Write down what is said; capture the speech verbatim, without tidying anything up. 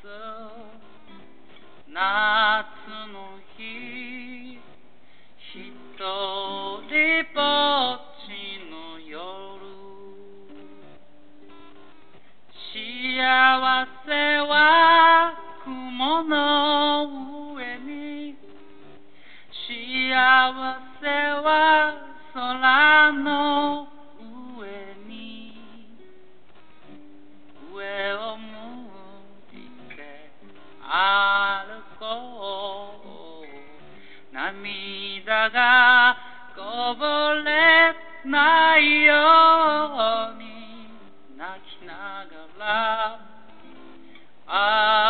夏の日ひとりぼっちの夜幸せは雲の上に幸せは空の上に上を向いて歩こう涙がこぼれないように泣きながら